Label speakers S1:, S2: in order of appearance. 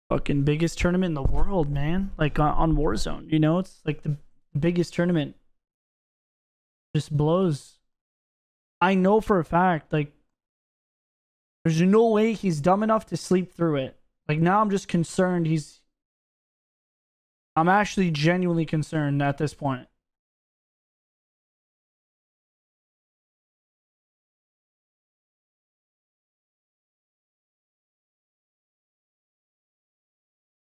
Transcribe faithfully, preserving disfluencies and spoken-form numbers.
S1: fucking biggest tournament in the world, man. Like on, on Warzone, you know, it's like the biggest tournament. Just blows. I know for a fact, like, there's no way he's dumb enough to sleep through it. Like, now I'm just concerned he's... I'm actually genuinely concerned at this point.